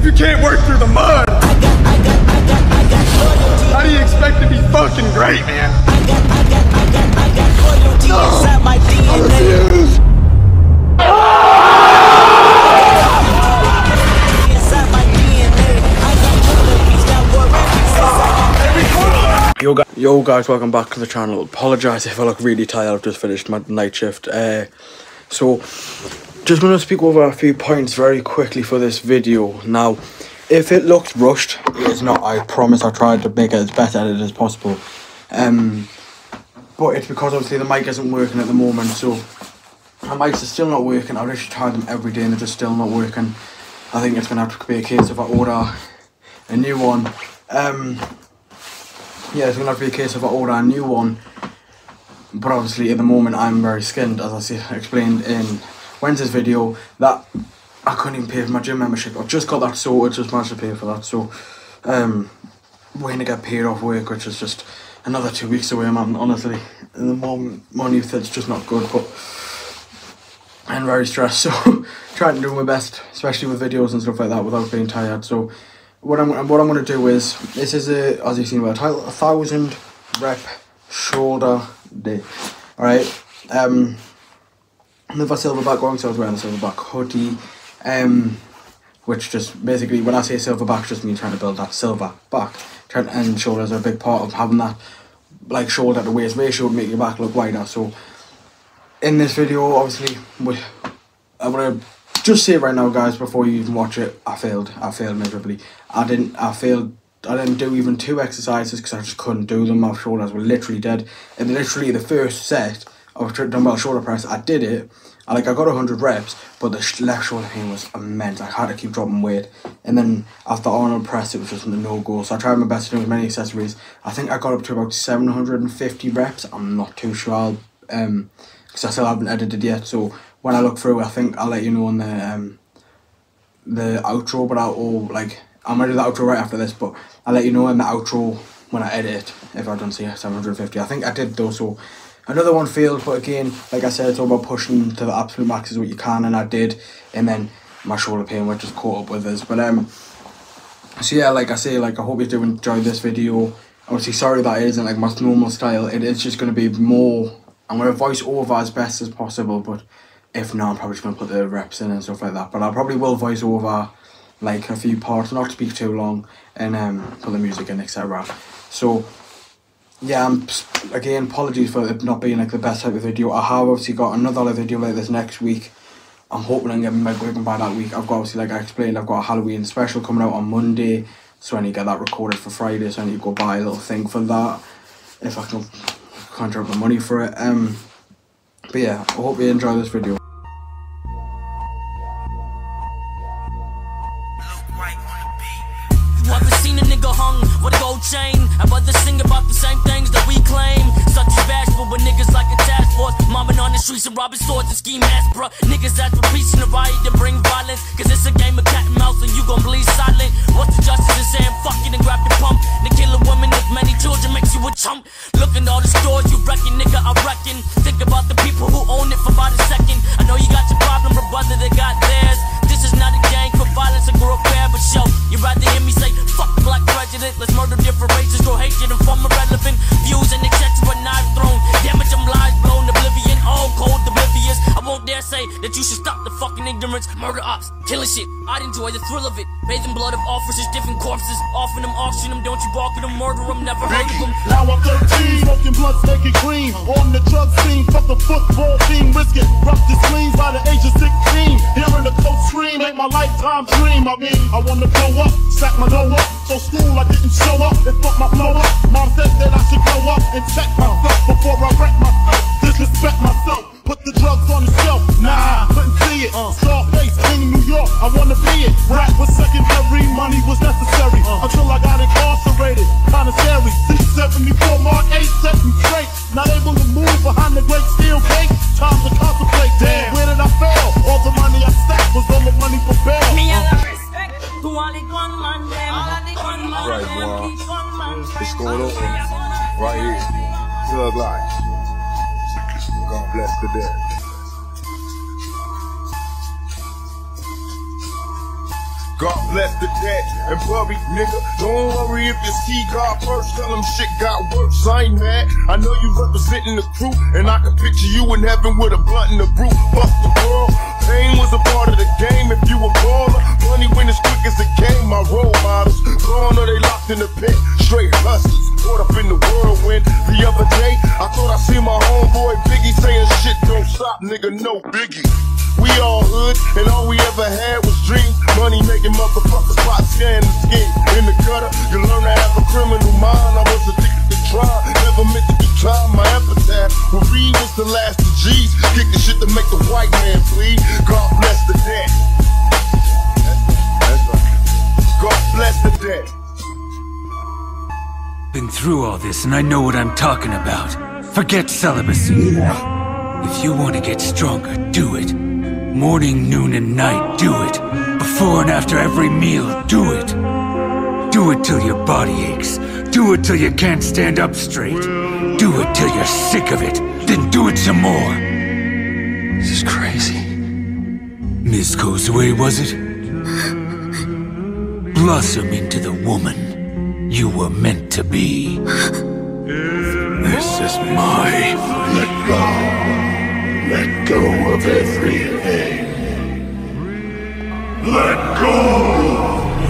if you can't work through the mud? How do you expect to be fucking great, man? Yo guys, welcome back to the channel. Apologise if I look really tired, I've just finished my night shift. So, just going to speak over a few points very quickly for this video. Now, if it looks rushed, it is not. I promise I tried to make it as best edited as possible. But it's because obviously the mic isn't working at the moment, so my mics are still not working. I've literally tried them every day and they're just still not working. I think it's going to have to be a case of I order a new one. Yeah, it's going to have to be a case of I order a new one. But obviously at the moment I'm very skinned, as I explained in Wednesday's video, that I couldn't even pay for my gym membership. I've just got that sorted, just managed to pay for that. So, waiting to get paid off work, which is just another 2 weeks away, man. Honestly, in the moment, money it's just not good, but I'm very stressed. So, trying to do my best, especially with videos and stuff like that, without being tired. So, what I'm going to do is, this is as you've seen by the title, 1,000 rep shoulder day. Alright, with a silverback going, so I was wearing a silverback hoodie, which just basically, when I say silverback, just means trying to build that silver back. And shoulders are a big part of having that, like, shoulder to waist ratio to make your back look wider. So, in this video, obviously, I'm going to just say right now, guys, before you even watch it, I failed miserably. I didn't do even 2 exercises because I just couldn't do them. My shoulders were literally dead. And literally the first set of dumbbell shoulder press, I did it. I got 100 reps, but the left shoulder pain was immense. I had to keep dropping weight. And then after Arnold press, it was just a no-go. So I tried my best to do as many accessories. I think I got up to about 750 reps. I'm not too sure, because I still haven't edited yet. So when I look through, I think I'll let you know on the outro. But I'm gonna do the outro right after this. But I'll let you know in the outro when I edit it if I don't see 750. I think I did though. So another one failed, but again, like I said, it's all about pushing to the absolute max is what you can, and I did. And then my shoulder pain was just caught up with us. But so yeah, like I say, I hope you do enjoy this video. Obviously, sorry that it isn't like my normal style. It is just gonna be more. I'm gonna voice over as best as possible, but if not, I'm probably just gonna put the reps in and stuff like that. But I probably will voice over like a few parts, not to speak too long, and put the music in, etc. So yeah, again, apologies for it not being like the best type of video. I have obviously got another video like this next week. I'm hoping I can get my working by that week. I've got, obviously, like I explained, I've got a Halloween special coming out on Monday, so I need to get that recorded for Friday. So I need to go buy a little thing for that if I can conjure up the money for it. But yeah, I hope you enjoy this video. You ever seen a nigga hung with a gold chain? I'd rather sing about the same things that we claim. Such as bashful, but niggas like a task force. Mobbing on the streets and robbing stores and ski masks, bruh. Niggas ask for peace in the riot to bring violence. Cause it's a game of cat and mouse and you gon' bleed silent. What's the justice in saying fuck it and grab the pump? To kill a woman with many children makes you a chump. Look at all the stores you reckon, nigga, I reckon. Think about the people who own it for about a second. I know you got your problem, but brother, they got theirs. This is not a gang for violence or grow fair, but show you rather hear me say fuck black prejudice. Let's murder different races, grow hatred and form irrelevant views and etc. But knife thrown, damage them lies blown, oblivion, all cold, oblivious. I won't dare say that you should stop the fucking ignorance. Murder ops, killing shit, I'd enjoy the thrill of it. Bathing blood of officers, different corpses, offering them, auction them. Don't you balk at them, murder them, never heard of them. Now I'm 13, smoking blunts, making green. On the drug scene, fuck the football team, risk it. Rough the sleeves by the age of 16. Hearing the coach scream ain't my lifetime dream. I wanna blow up, stack my dough up. So school I didn't show up, and fuck my flow up. Mom said that I should grow up and check myself before I wreck myself. Disrespect myself, put the drugs on the shelf. Nah, couldn't see it. Scarface, King of New York, I wanna be it. Rap was secondary, money was necessary. Until I got incarcerated, kinda scary. 674 Mark 8 set me straight. Not able to move behind the great steel gate. Time to contemplate, damn, where did I fail? All the money I stacked was all the money for bail. Me and I respect to all the gunman them. Right, boy. It's going on right here. Thug life. God bless the dead. God bless the dead and buried, nigga. Don't worry if you see God first. Tell him shit got worse. I ain't mad. I know you representing the crew, and I can picture you in heaven with a blunt and a brew. Fuck the world. Pain was a part of the game. If you a baller, money went as quick as it came. My role models gone or they locked in the pit. Straight hustlers caught up in the whirlwind. The other day, I thought I seen my homeboy Biggie saying shit don't stop, nigga. No Biggie. We all hood, and all we ever had was dreams. Money making motherfuckers pop, scan the scheme. In the gutter, you learn to have a criminal mind. I was addicted to crime, never meant to be tried. My epitaph, well, Reed was the last of G's. Kick the shit to make the white man bleed. God bless the dead. That's right. God bless the dead. Been through all this, and I know what I'm talking about. Forget celibacy. If you want to get stronger, do it. Morning, noon, and night, do it. Before and after every meal, do it. Do it till your body aches. Do it till you can't stand up straight. Do it till you're sick of it. Then do it some more. This is crazy. Miss Kozue, was it? Blossom into the woman you were meant to be. This is my... Let go. Let go of everything. Let go!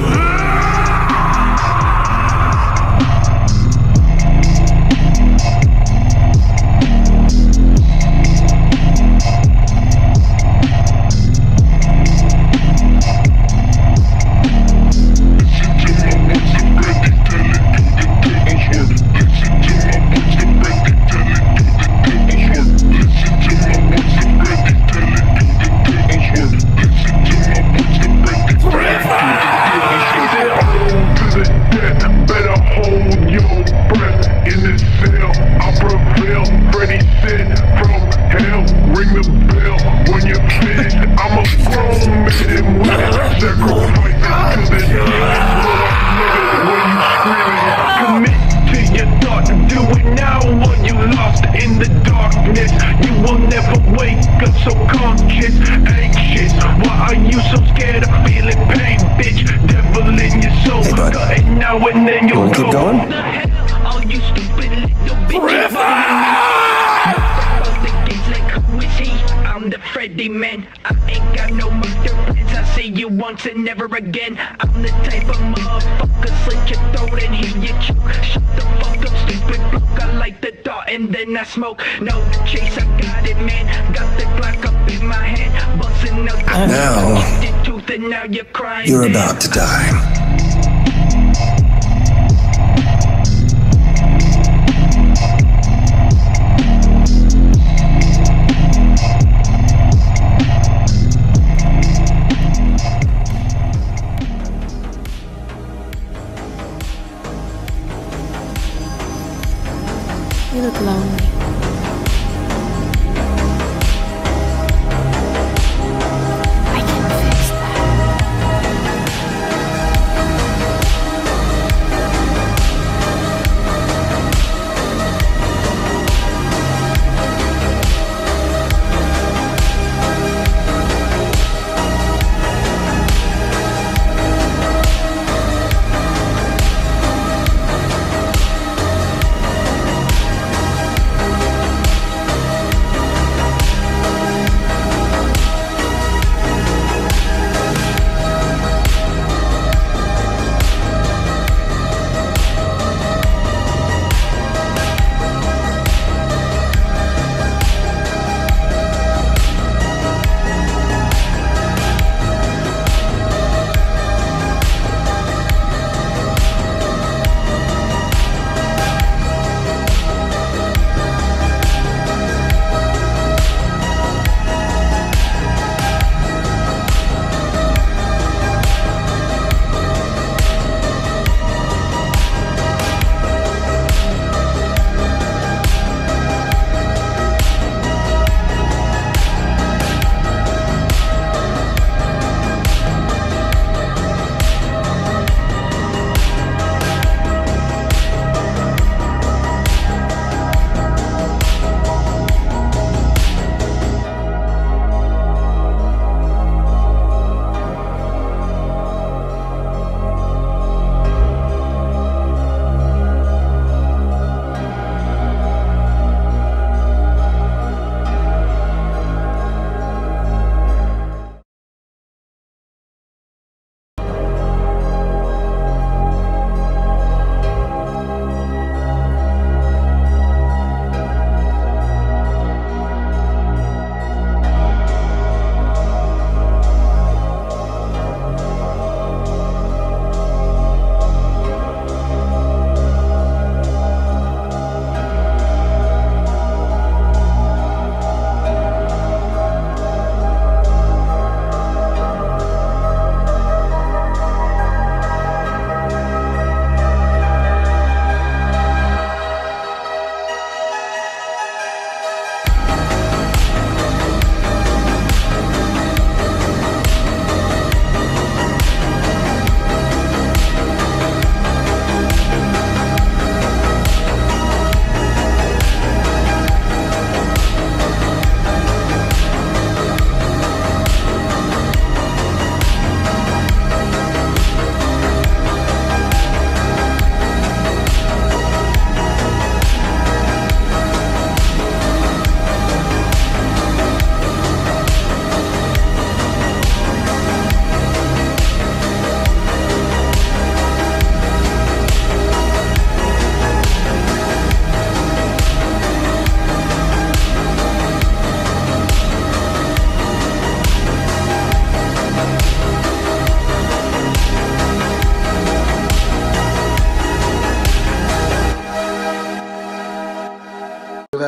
And never again. I'm the type of motherfucker slit your throat and hear you choke. Shut the fuck up, stupid bloke. I like the thought and then I smoke. No chase, I got it, man. Got the Glock up in my hand, busting out the tooth, and now you're crying. You're about to die. You look lonely. I can fix that.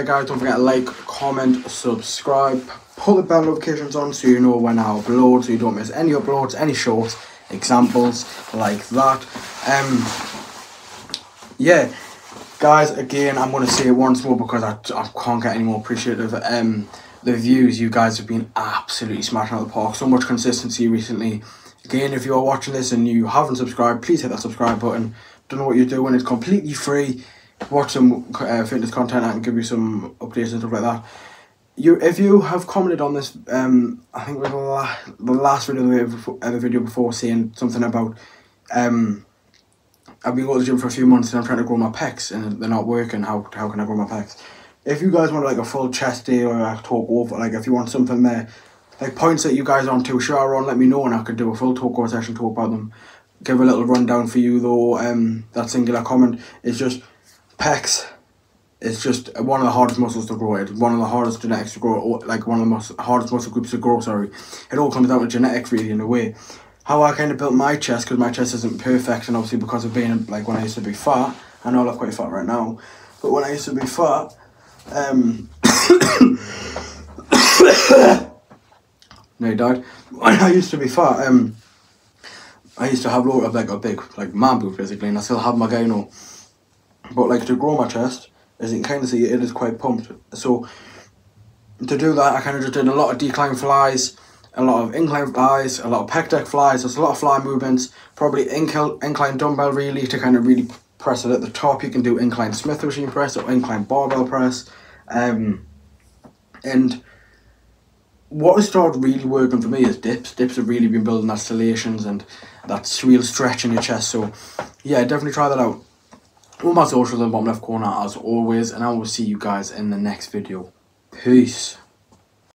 there, guys. Don't forget to like, comment, subscribe, put the bell notifications on so you know when I upload, so you don't miss any uploads, any shorts, examples like that. Yeah, guys, again, I'm going to say it once more because I can't get any more appreciative. The views, you guys have been absolutely smashing out of the park. So much consistency recently. Again, if you are watching this and you haven't subscribed, please hit that subscribe button. Don't know what you're doing, it's completely free. Watch some fitness content. I can give you some updates and stuff like that. If you have commented on this, I think it was the last video, the video before, saying something about I've been going to the gym for a few months and I'm trying to grow my pecs and they're not working. How can I grow my pecs? If you guys want like a full chest day or a talk over, like if you want something there, like points that you guys aren't too sure on, let me know and I could do a full talk over session, talk about them. Give a little rundown for you though. That singular comment is just pecs. It's just one of the hardest muscles to grow. It's one of the hardest genetics to grow, like one of the hardest muscle groups to grow, sorry. It all comes down to genetics really in a way. How I kind of built my chest, because my chest isn't perfect, and obviously because of being, like when I used to be fat, I know I look quite fat right now, but when I used to be fat, no, he died. When I used to be fat, I used to have like a big like man boob basically, and I still have my guy now. But like to grow my chest, as you can kind of see, it is quite pumped. So to do that, I kind of just did a lot of decline flies, a lot of incline flies, a lot of pec deck flies. There's a lot of fly movements, probably incline dumbbell really to kind of really press it at the top. You can do incline Smith machine press or incline barbell press. And what has started really working for me is dips. Dips have really been building that striations and that real stretch in your chest. So yeah, definitely try that out. All my socials in the bottom left corner as always, and I will see you guys in the next video. Peace.